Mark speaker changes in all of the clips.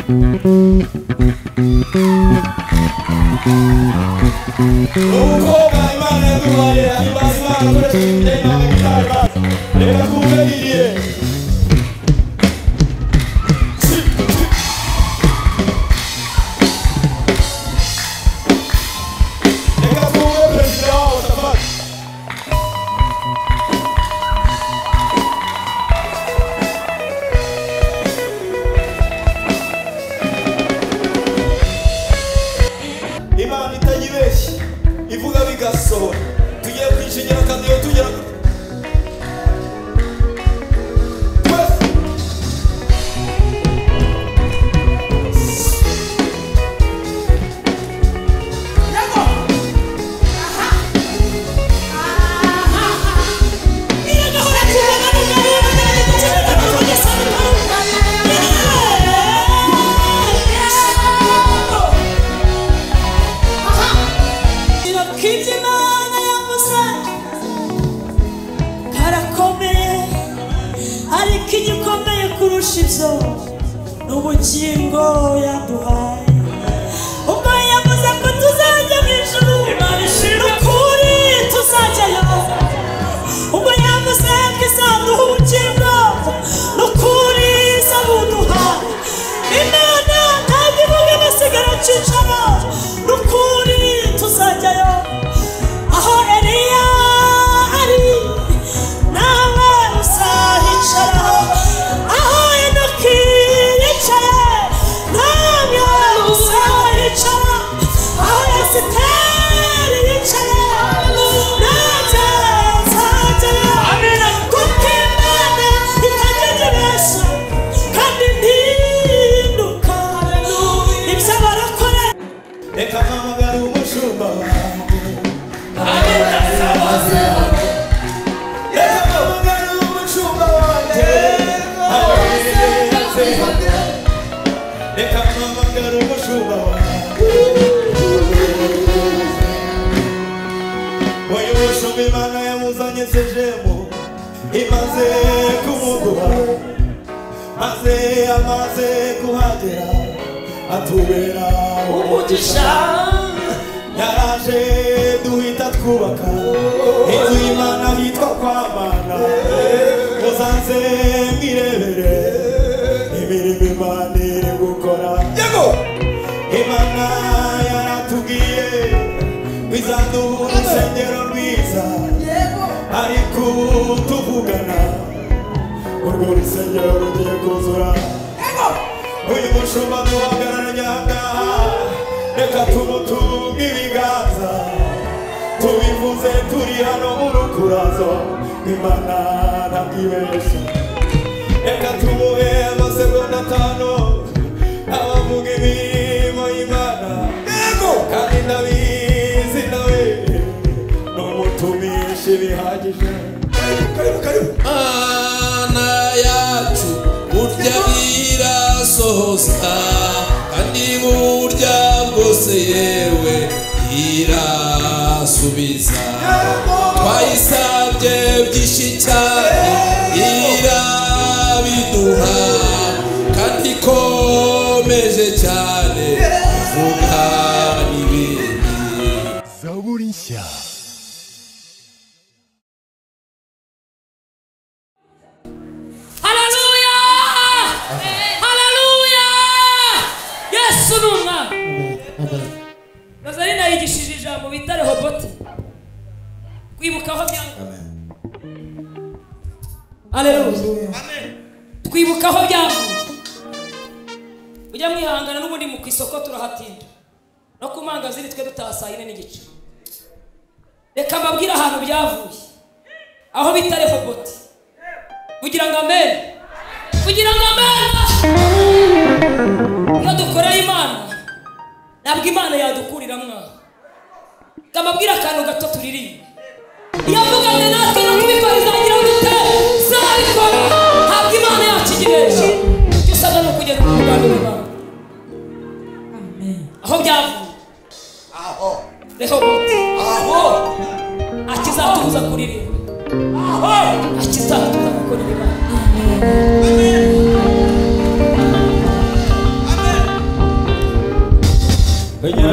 Speaker 1: Amen.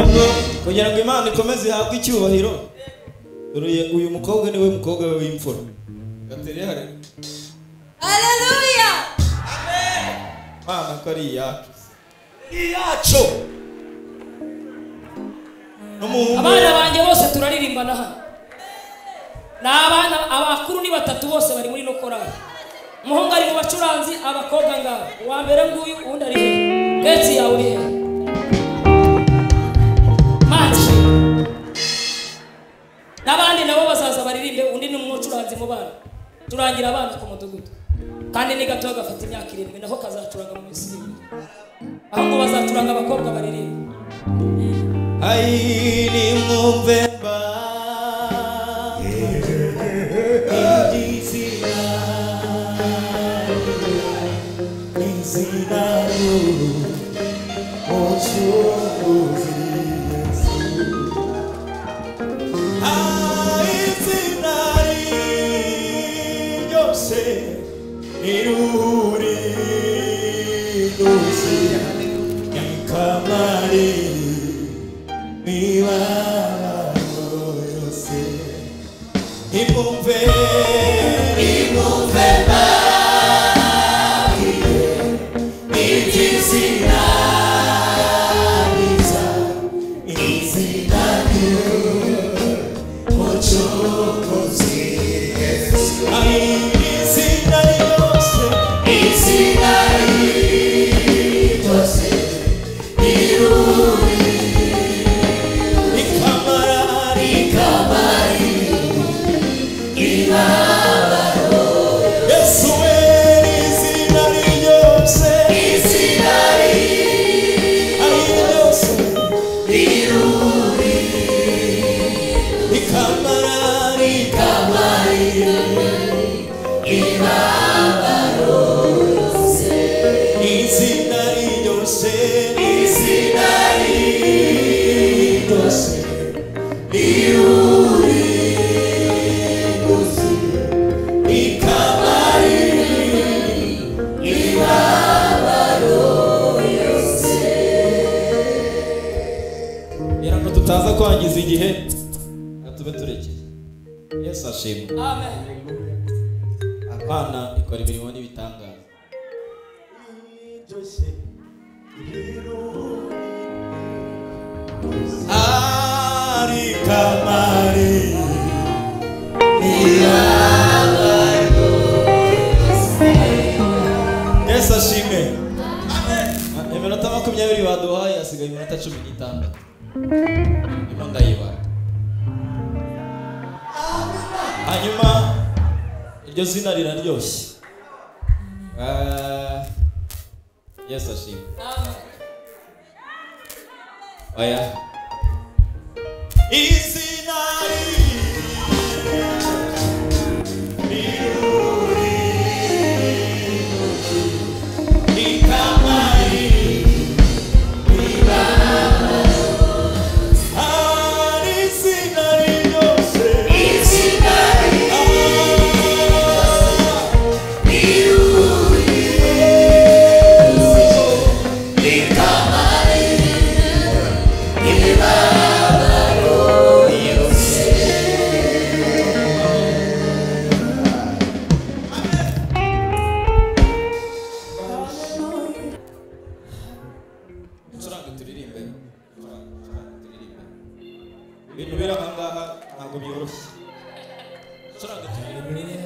Speaker 1: kugira ngo Imana ikomeze ihabwe icyubahiro. Uyu mukobwa niwe mukobwa we w'imfura. Gatere hare.
Speaker 2: Haleluya.
Speaker 1: Amen. Mana ko ari iyacu. Iyacu.
Speaker 3: Abana banjye bose turaririmbana hano. N'abana abakuru ni batatu bose bari muri no korali. Umuhungu ari mu bacuranzi, abakobwa ngabo. Uwa mbere nguyu undi ari Geti yawe uri. Mati. N'abandi nabo bazaza baririmbe, undi ni umucuranzi mu bana. Turangira abana ku mudugudu. Kandi ni gato gafata imyaka 7 naho kazacuranga mu misiri. Aho ngo bazacuranga abakobwa baririmbe.
Speaker 1: Ai ni Novemba tutaza kwangiza igihe atube turekeye. Yesu ashimwe.
Speaker 3: Amen.
Speaker 1: Abana ikora ibirimo n'ibitangaza. Ari kamari Yesu ashimwe. Amen. Iminota 20 baduhaye asigaye iminota 16. Ndimo ndayibara. Hanyuma iryo zina riraryoshye. Yesu ashimwe.
Speaker 3: Amen.
Speaker 1: Oya. Izina ibintu biri aha ngaha ntabwo byoroshye. Turanga turirimbe.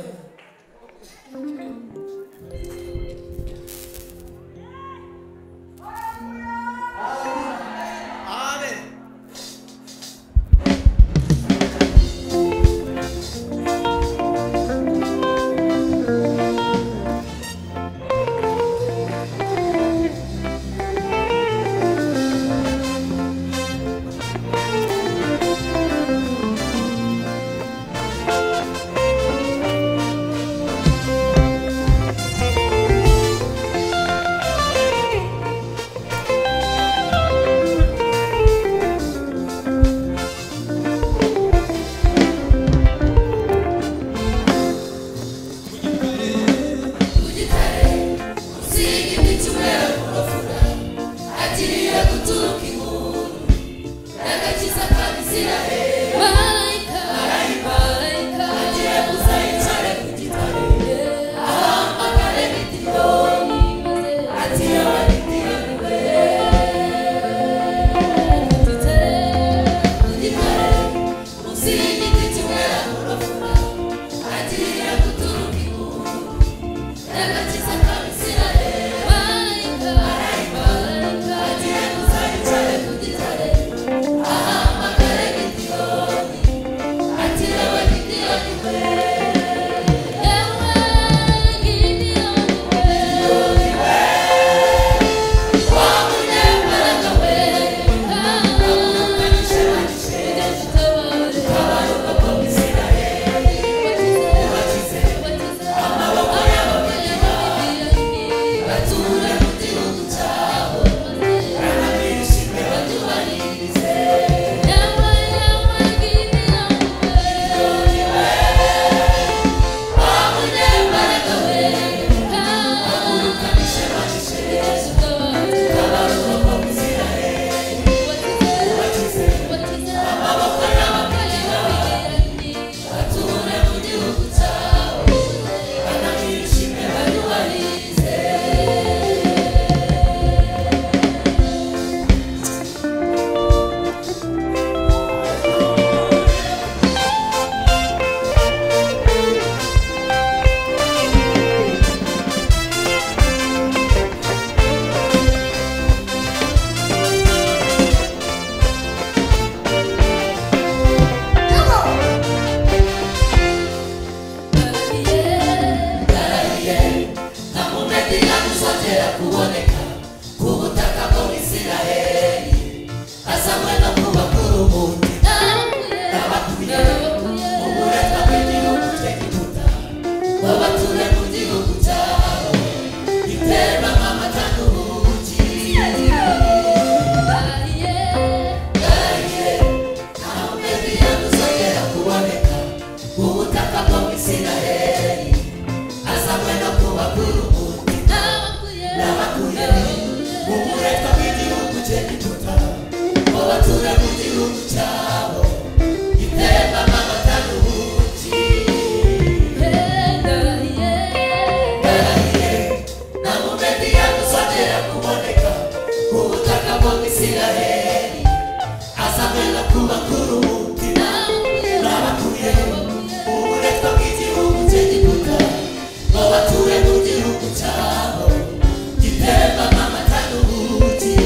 Speaker 2: Isiraheli azamera kubakura umutima n'abakuye uburetwa bw'igihugu cy'Egiputa ngo bature mu gihugu cyabo gitembamo amata n'ubuki.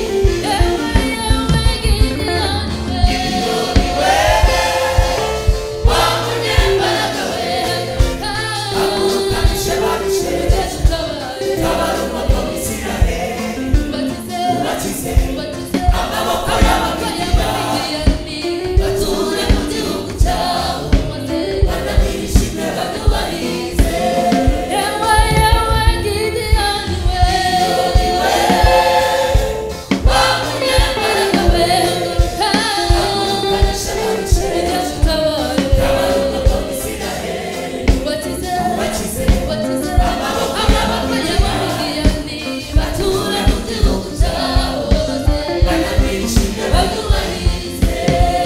Speaker 2: Gideyoni we wa munyembaraga we hagurukanishe barishe tabara umwami wa Isiraheli ubakize amaboko y'abagiriyani bature mu gihugu cyabo banabirishime banubahirize. Gideyoni we wa munyembaraga we hagurukanishe barishe tabara umwami wa Isiraheli ubakize amaboko y'abagiriyani bature mu gihugu cyabo banabirishime banubahirize.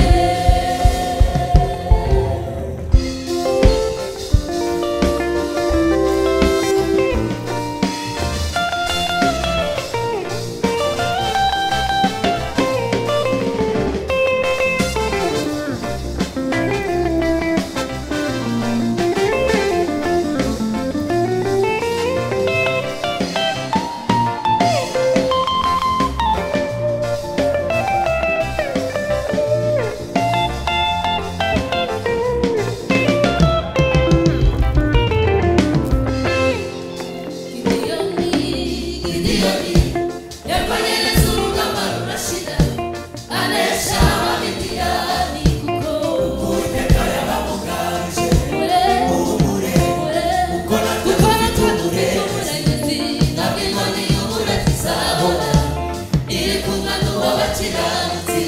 Speaker 2: Gideyoni yarwanye neza urugamba rurashira anesha Abamidiyani kuko Uwiteka yabamugarije uhumure kuko natwe dufite umurengezi ntabwo inkoni y'uburezi izahora iri kumwe n'uw'abakiranutsi.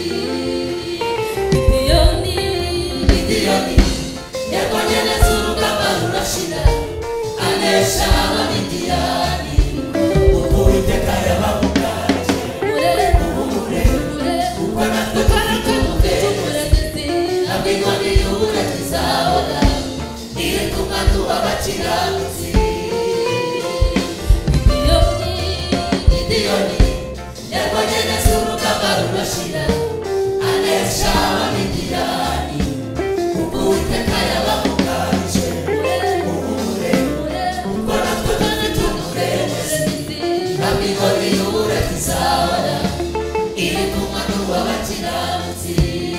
Speaker 2: Gideyoni yarwanye neza urugamba rurashira anesha Abamidiyani kuko Uwiteka yabamugarije uhumure kuko natwe dufite umurengezi ntabwo inkoni y'uburezi izahora iri kumwe n'uw'abakiranutsi. Gideyoni yarwanye neza urugamba rurashira anesha Abamidiyani kuko Uwiteka yabamugarije uhumure kuko natwe dufite umurengezi ntabwo inkoni y'uburezi izahora iri kumwe n'uw'abakiranutsi.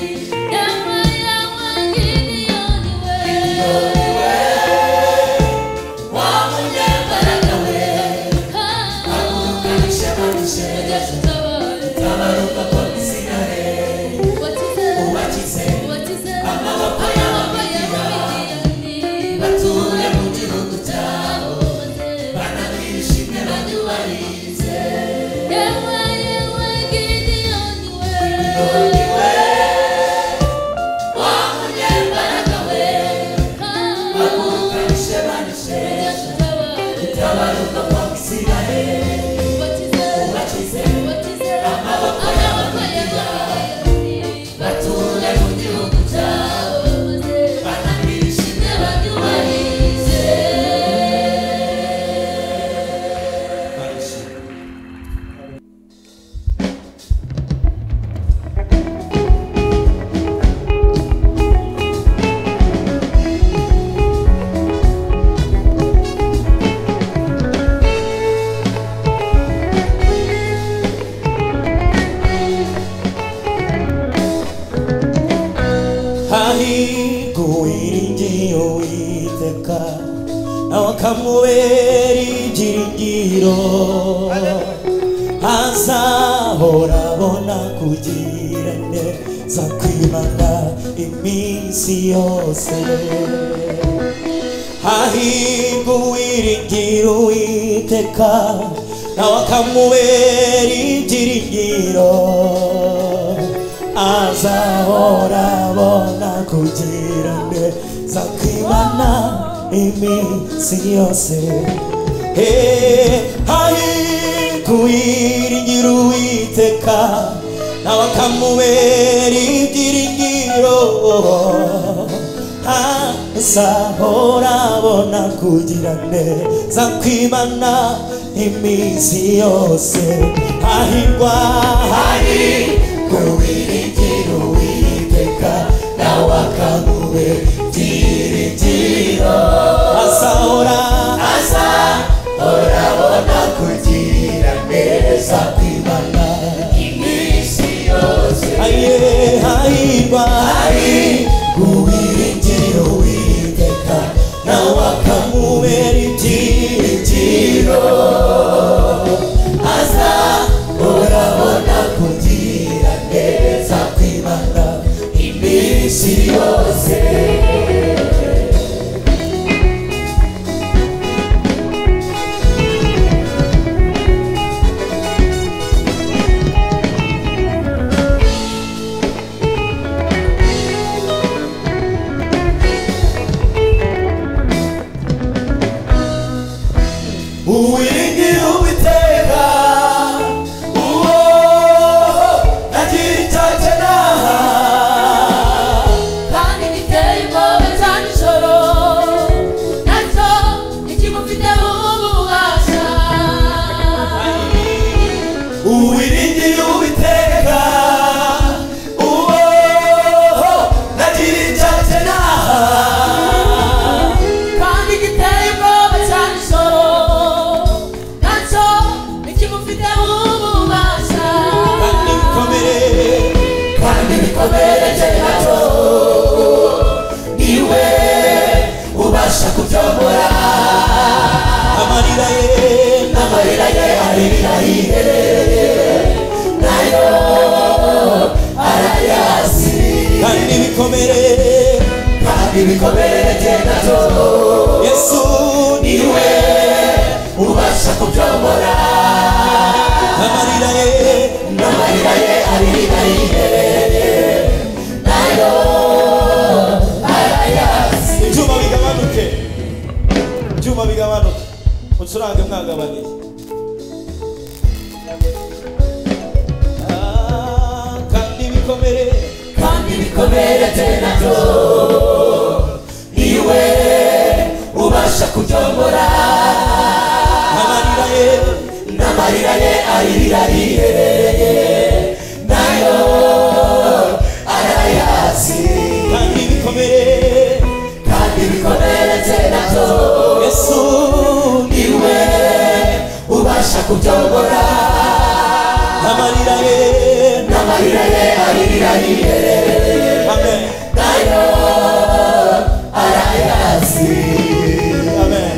Speaker 2: Gideyoni we wa munyembaraga we hagurukanishe barishe tabara umwami wa Isiraheli ubakize amaboko y'Abamidiyani bature mu gihugu cyabo banabirishime banubahirize. Gideyoni we wa munyembaraga we hagurukanishe barishe tabara umwami wa Isiraheli ubakize amaboko y'Abamidiyani bature mu gihugu cyabo banabirishime banubahirize.
Speaker 1: Hahiguwiringiye Uwiteka nawe akamubera ibyiringiro azahora abona kugira neza kw'Imana iminsi yose. Hahiguwiringira Uwiteka nawe akamubera ibyiringiro azahora abona kugira neza kw'Imana iminsi yose. Hahiguwiringira Uwiteka nawe akamubera ibyiringiro azahora abona kugira neza kw'Imana iminsi yose. Hahirwa
Speaker 2: kandi bikomereje nabyo niwe ubasha kubyomora
Speaker 1: amarira ye
Speaker 2: arira yiherereye nayo arayazi
Speaker 1: kandi
Speaker 2: bikomereje nabyo
Speaker 1: Yesu
Speaker 2: niwe ubasha kubyomora
Speaker 1: amarira ye
Speaker 2: arira yiherereye nayo arayazi
Speaker 1: ibyuma bigabanuke mucurange mwagabaniye kandi
Speaker 2: bikomereje nabyo niwe ubasha kubyomora n'amarira ye arira yiherereye nayo arayazi
Speaker 1: kandi
Speaker 2: bikomereje nabyo
Speaker 1: Yesu
Speaker 2: niwe ubasha kubyomora
Speaker 1: amarira ye
Speaker 2: arira yiherereye
Speaker 1: amen
Speaker 2: nayo arayazi
Speaker 1: amen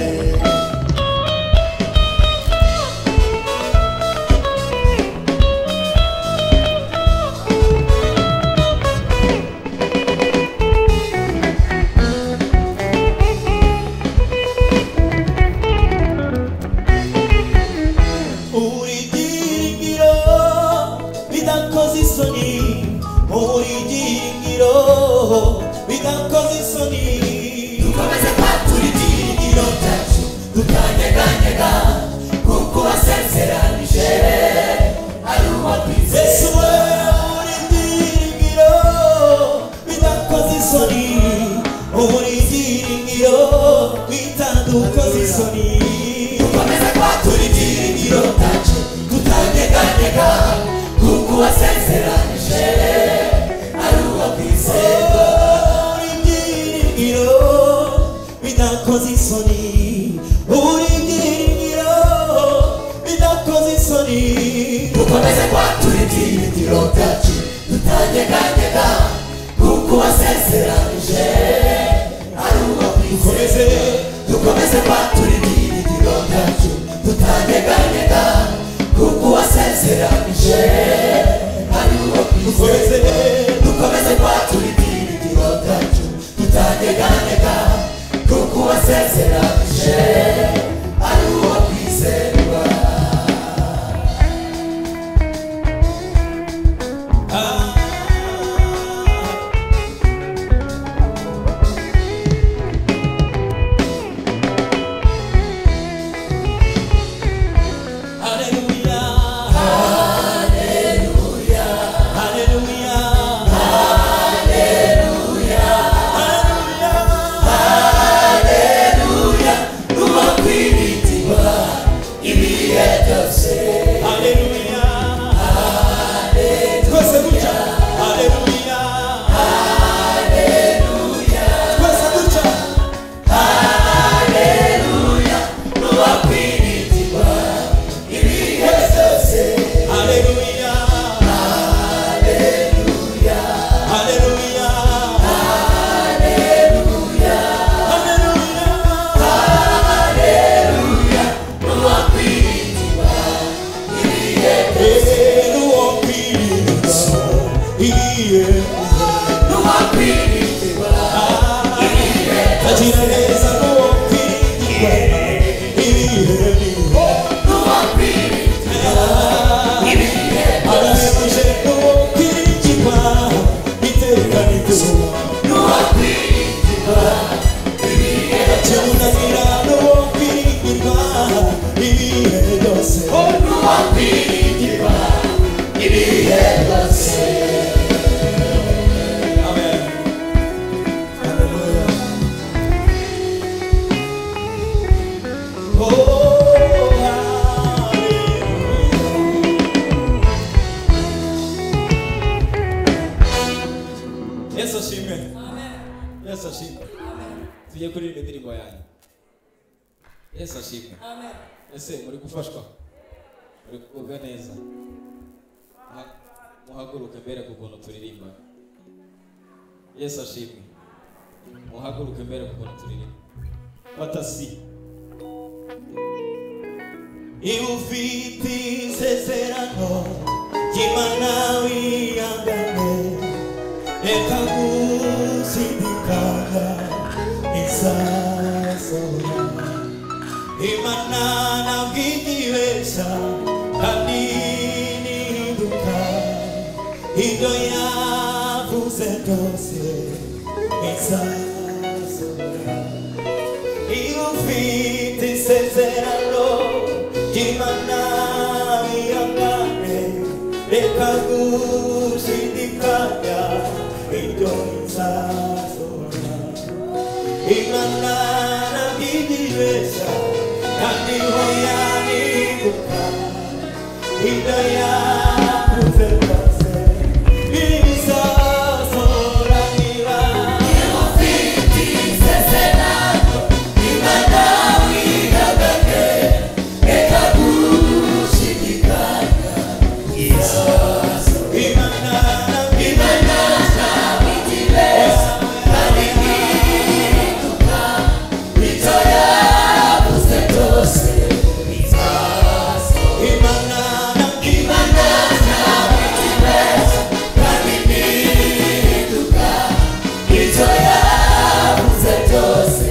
Speaker 1: bidakoze isoni
Speaker 2: dukomeze kwatura ibyiringiro byacu tukanyeganyega kuko wasezeranije ari uwo kwizera
Speaker 1: Yesu uri ibyiringiro bidakoze isoni uri ibyiringiro bitadukoze isoni
Speaker 2: dukomeze kwatura ibyiringiro byacu tukanyeganyega kuko wasezeranije ari uwo kwizera
Speaker 1: bidakoze isoni uri ibyiringiro bidakoze isoni
Speaker 2: dukomeze kwatura ibyiringiro byacu tutanyeganyega kuko wasezeranije ari uwo kwizera dukomeze kwatura ibyiringiro byacu tutanyeganyega kuko wasezeranije ari uwo kwizera dukomeze kwatura ibyiringiro byacu tutanyeganyega kuko wasezeranije ari uwo kwizerwa
Speaker 1: Yesu ashimwe. Yesu ashimwe. Tujye kuririmba indirimbo yanyu. Yesu ashimwe. Ese muri gufashwa? Muri kugubwa neza? muhaguruke mbere kukuntu turirimba. Yesu ashimwe. Muhaguruke mbere kukuntu turirimba. Batasi
Speaker 2: ufite isezerano ry'Imana wihangane reka gushidikanya izasohora. Imana ntabwo igibeshya kandi ntihinduka, ibyo yavuze byose izasohora. Iyo ufite isezerano ry'Imana wihangane reka gushidikanya ibyo izasohora. Imana ntabwo igibeshya kandi hoya ntihinduka, ibyo yavuze byose bizasohora. Niba ufite isezerano Imana wihangane reka gushidikanya izasohora. Imana ntabwo igibeshya kandi ntihinduka, ibyo yavuze byose bizasohora. Imana ntabwo igibeshya kandi ntihinduka, ibyo yavuze byose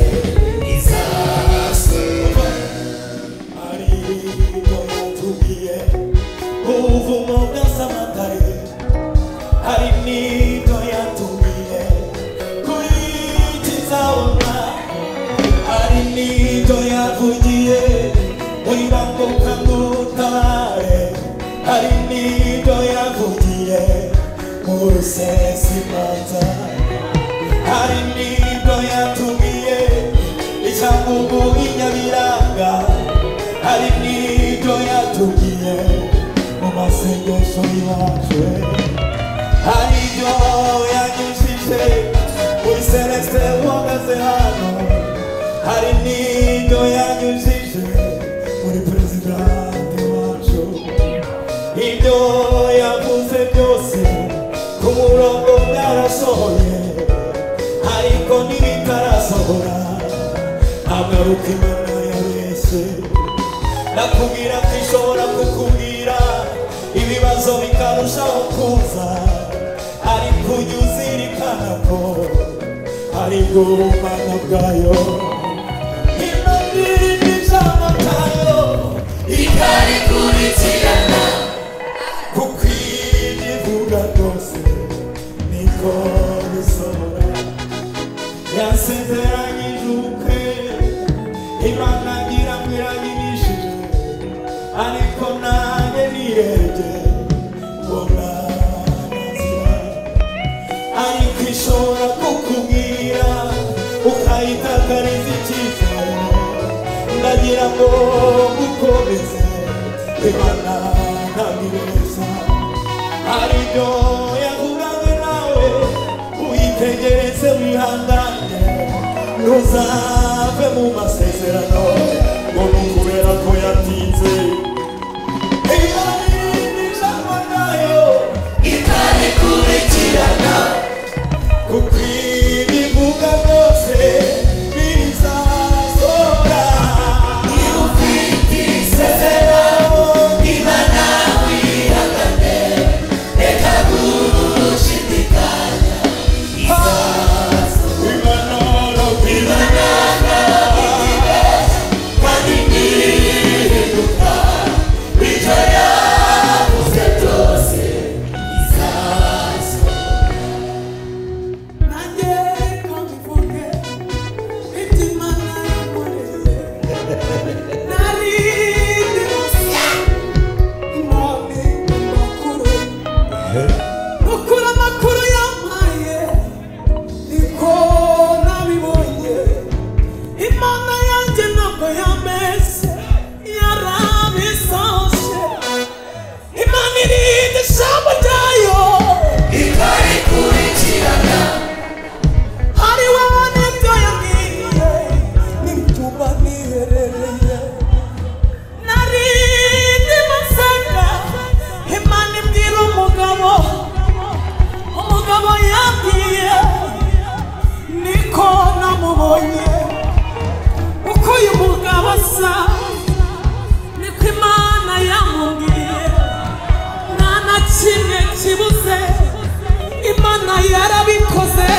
Speaker 2: bizasohora. Ari ibyo yatubwiye ubuvumo bwa Samatari, hari n'ibyo yatubwiye kuri Kizabona, hari n'ibyo yavugiye muri Bambuka ngutabare, hari n'ibyo yavugiye mu Rusesimanza, hari n'ibyo yatubwiye Icyangugu i Nyabiranga, hari n'ibyo yatubwiye mu masengesho y'iwacu, hari ibyo yanyujije muri Celeste uhagaze hano, hari n'ibyo yanyujije muri Perezidante wacu. Ibyo yavuze byose ku murongo byarasohoye, ariko n'ibitarasohora agaruka Imana yabeshye. Nakubwira ko ishobora kukubwira ibibazo bikarushaho kuza, ariko ujye uzirikana ko ari ubumana bwayo. Imana irinda ijambo ryayo ikarikurikirana, kuko ibyo ivuga byose niko bisohora. Yasezeranyije ubukwe Imana ngira ngo iranyigishije, ariko nanjye nirebye mbona nazira. Ariko ishobora kukubwira ukayitakariza icyizere, ndagira ngo ukomeze. Imana ntabwo ibeshya, hari ibyo yavuganye nawe uyitegereze wihangane, ntuzave mu masezerano ngo ni ukubera ko yatinze. Imana irinda ijambo ryayo ikarikurikirana, kuko ibivuga byose bizasohora. Iyo ufite isezerano Imana wihangane reka gushidikanya izasohora. Imana ntabwo igibeshya kandi ntihinduka, ibyo yavuze byose bizasohora. Nanjye reka mbivuge ibyo Imana yankoreye, narindi gusa impamvu amakuru nukura amakuru yampaye niko nabibonye. Imana yanjye ntabwo yameze yarabisohoje. Imana irinda ijambo ryayo ikarikurikirana, hari wowe n'ibyo yambwiye n'ibyumba niherereye. Narindi masanga Imana ibwira umugabo gusa niko Imana yamubwiye nta na kimwe kibuze Imana yarabikoze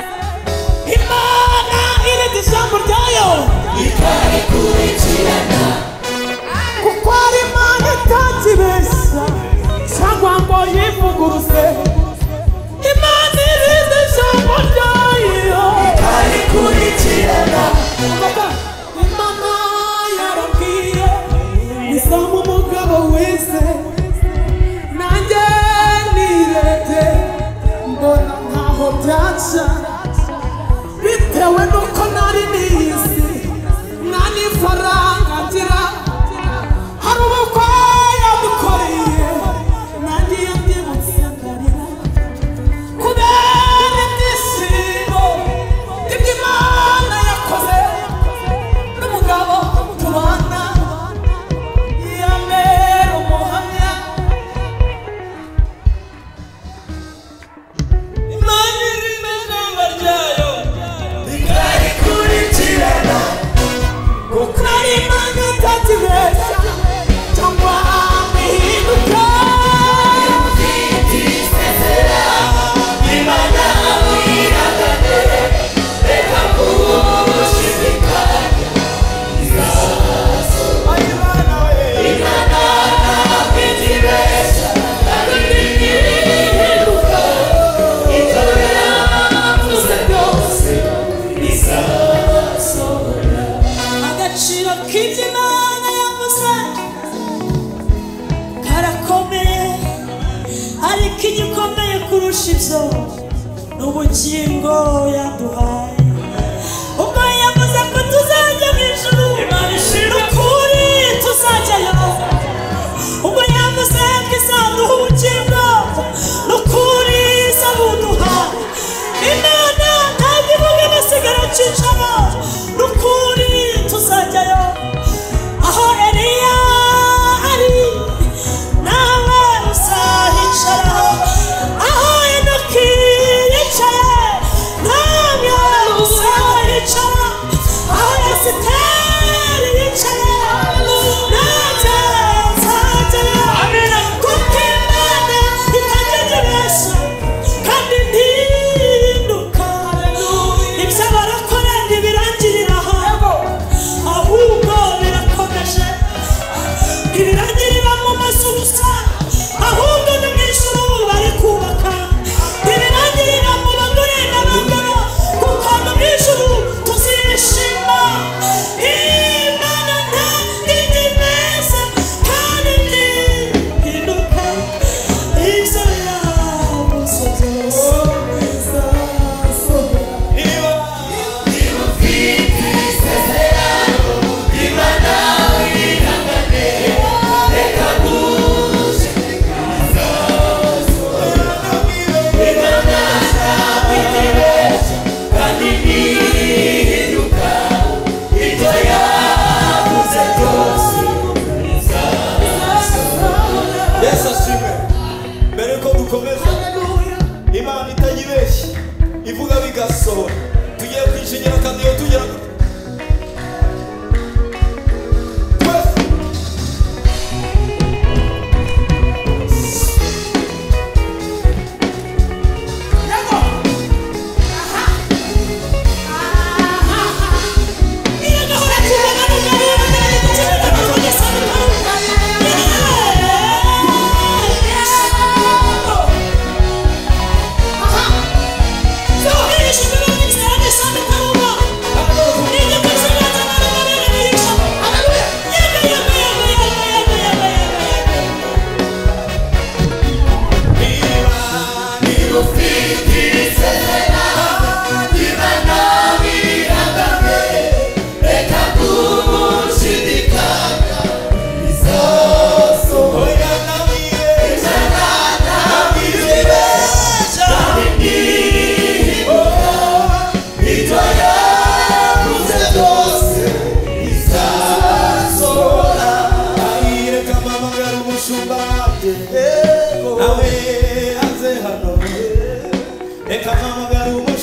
Speaker 2: Imana irinde ijambo ryayo ikarikurikirana kuko ari Imana itakibeshya cyangwa ngo yivuguruze Imana irinde ijambo ryayo ikarikurikirana Imana yarabwiye Isamu umugabo wese nanjye nirebye mbona ntaho byaca bitewe nuko nari niyizi nta n'ifaranga ngira hari ubukwe yadukoreye nanjye yabyibutse ndarira kubera ibyishimo ibyo Imana yakoze n'umugabo tubana yamera umuhamya Imana irinde ijambo ryayo ikarikurikirana kuko ari Imana itakibeshya cyangwa ihinduka ifite isezerano Imana wiragane reka kugushidikanya Imana ntabwo itibeshya kandi ntihinduka ibyo yavuze byose bizasohora agaciro k'ibyo Imana yavuze karakomeye ariko igikomeye kurusha ibyo ni ubugingo yaduhaye ubwo yavuze ko tuzajya mu ijuru n'ukuri tuzajyayo ubwo yavuze ko izaduha ubugingo n'ukuri izabuduha Imana ntabwo ivuga basigara cicamo n'ukuri tuzajyayo aho Eliya ari nawe uzahicara aho Enoki yicaye nawe uzahicara aho Esiteri yicaye nanjye nzajyayo kuko Imana itagerageza kandi ntihinduka ibyo barakora ntibirangirira aho ahubwo birakomeje ntibirangirira mu mazu gusa ahubwo no mu ijuru bari kubaka ntibirangirira mu bagore n'abagabo kuko no mu ijuru tuzishima Imana ntabwo igimeza kandi ntihinduka ibyo yavuze byose bizasohora
Speaker 1: Yesu ashimwe mbere ko dukomeza Imana itayibeshya ivuga bigasohora tugiye kwishingira kandi iyo tugera twese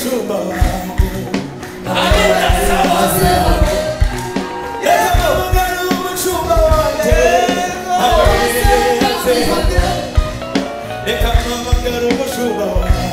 Speaker 1: Hey, reka mpamagare umushumba wawe.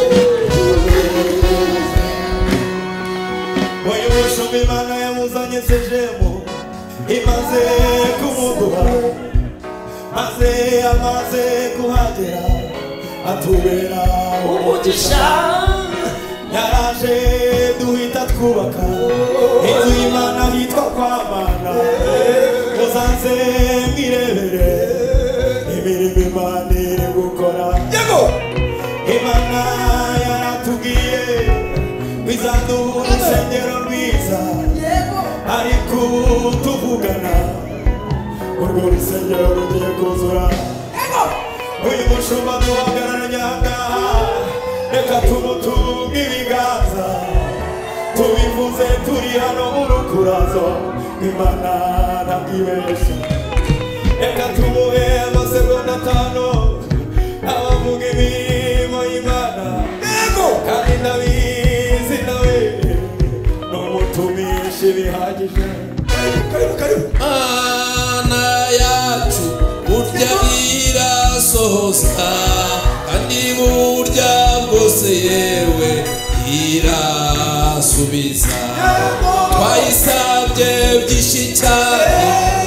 Speaker 1: Uyu mushumba Imana yamuzanye sejemu imaze kumuduha, maze amaze kuhagera atubera umugisha. Yaraje duhita twubaka inzu y'Imana hitwa kwa Mana. Muzaze mwirebere imirimo Imana iri gukora. Imana yaratubwiye bizaduha urusengero rwiza, ariko tuvugana urwo rusengero rugiye kuzura. Uyu mushumba duhagararanye ahangaha, reka tumutunge ibiganza tubivuze turi hano mu rukurazo. Imana ntabwibeshya, reka tumuhe amasegonda 5 abavuga imirimo y'Imana. Kandi ndabizi nawe n'umutumishi bihagije.
Speaker 4: Mana yacu burya irasohoza, kandi burya bwose yewe irasubiza. Twayisabye byinshi cyane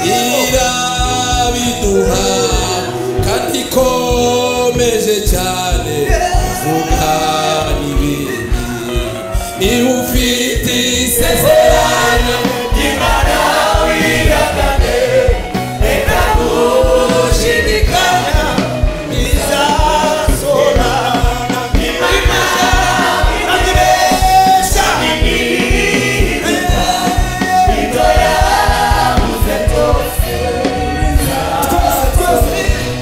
Speaker 4: irabiduha, kandi ikomeje cyane ivuga n'ibindi. Niba ufite isezerano ry'Imana wihangane, reka gushidikanya bizasohora. Imana ntibeshya, ibyo yavuze byose bizasohora.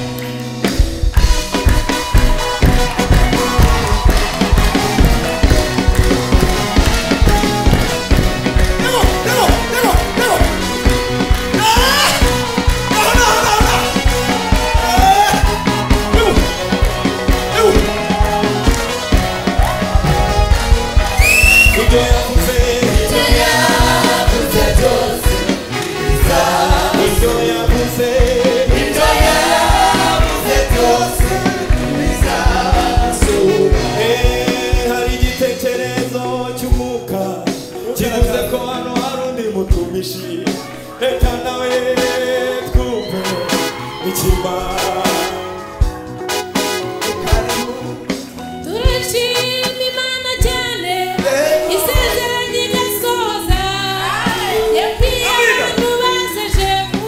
Speaker 1: Hari igitekerezo cy'umwuka kivuze ko hano hari undi mutumishi. Reka nawe twumve ikimara.
Speaker 2: turashima Imana cyane isezeranye igasoza. Yabwiye abantu baseje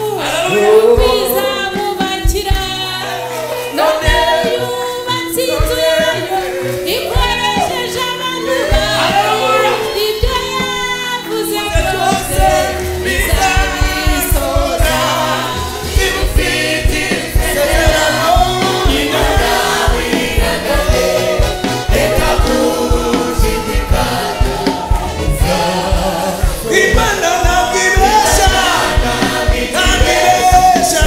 Speaker 2: kwizamubakira, none yubatse inzu yayo ikoresheje abantu bayo. Ibyo yavuze byose bizabisoza. Niba ufite isezerano Imana wihangane, reka gushidikanya
Speaker 4: Imana ntabwo ibeshya, ntabwo ibeshya.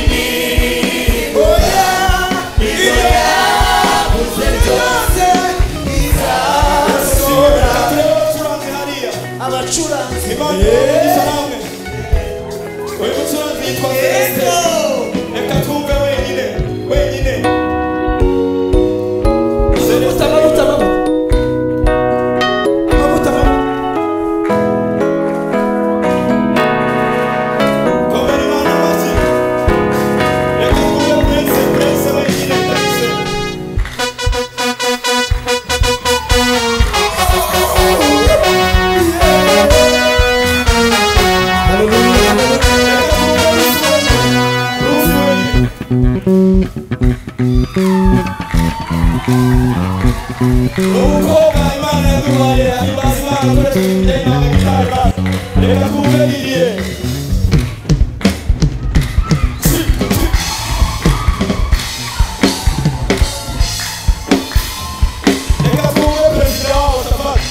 Speaker 4: Oya, ibyo yavuze byose bizasohora.
Speaker 1: Abacuranzi hariya,
Speaker 4: Abacuranzi
Speaker 1: Imana imugisha namwe. Uyu mucuranzi yitwa Celestin. Reka twumve wenyine, wenyine. Komera Imana amashyi. Reka twumve Prince wenyine kabisa. Umukobwa Imana yaduhaye ahimbaza Imana akoresheje imideli n'amagitari. Reka twumve Didier. Reka twumve perezida wabo Safari.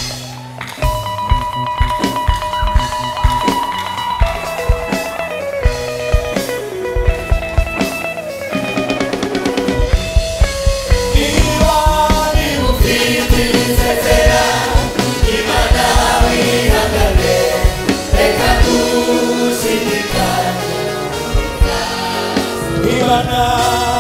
Speaker 1: Imana